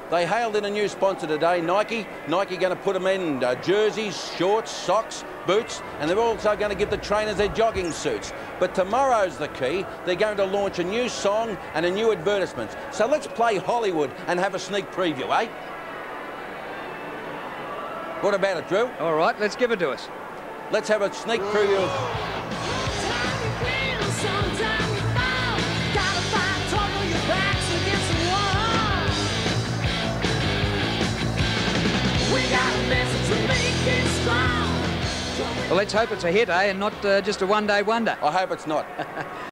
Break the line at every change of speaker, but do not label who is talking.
They hailed in a new sponsor today, Nike. Nike going to put them in jerseys, shorts, socks, boots, and they're also going to give the trainers their jogging suits. But tomorrow's the key. They're going to launch a new song and a new advertisement. So let's play Hollywood and have a sneak preview, eh? What about it, Drew?
All right, let's give it to us.
Let's have a sneak preview of...
Well, let's hope it's a hit, eh, and not just a one-day wonder.
I hope it's not.